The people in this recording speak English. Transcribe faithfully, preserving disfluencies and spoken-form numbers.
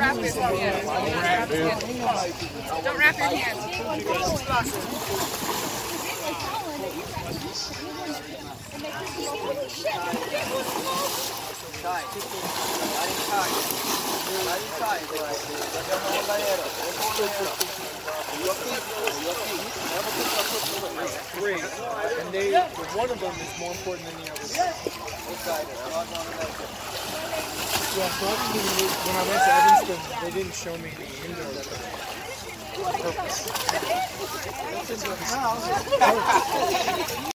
wrap your hands. Don't wrap your hands. Three, and they, one of them is more important than the other. Yeah, so I didn't even, when I went to Evanston, they didn't show me the indoor purpose.